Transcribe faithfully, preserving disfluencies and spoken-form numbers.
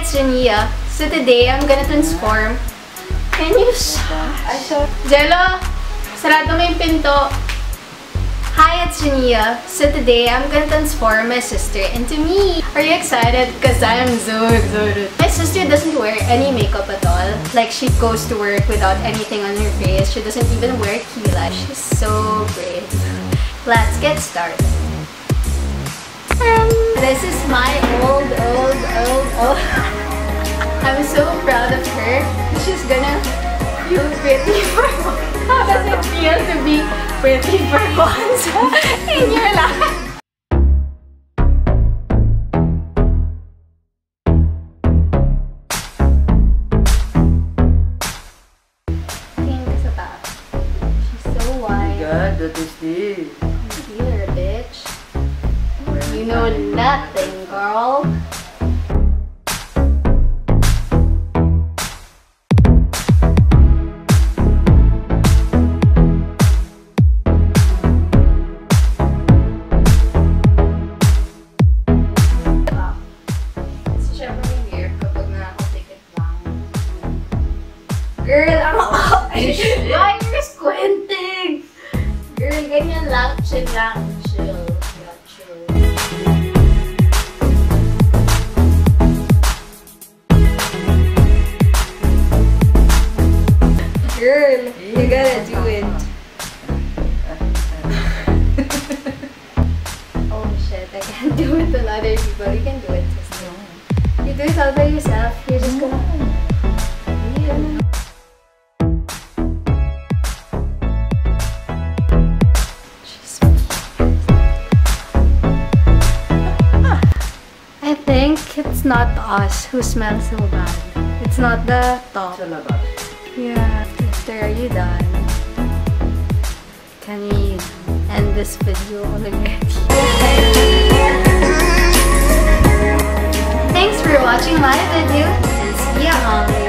it's Jania. So today, I'm gonna transform. Can you shush? Jello, sarado mo yung pinto. Hi, it's Jania. So today, I'm gonna transform my sister into me. Are you excited? Because I'm so excited. My sister doesn't wear any makeup at all. Like, she goes to work without anything on her face. She doesn't even wear kila. She's so brave. Let's get started. Um, this is my old, old, old, old. I'm so proud of her. She's gonna feel pretty for once. How does it feel to be pretty for once in your life? Tingin ka sa taas. She's so wide. Oh my God, that is this. Concealer, bitch. You know nothing, girl. Girl, I'm up! Why you're squinting? Girl, ganyan lang. Chill lang. Chill. Yeah, chill. Girl, you gotta do it. Oh shit, I can't do it on other people. You can do it, sister. You do it all by yourself. You're just gonna... Yeah. I think it's not us who smells so bad. It's not the top. Yeah. Sister, are you done? Can we end this video already? Thanks for watching my video and see ya on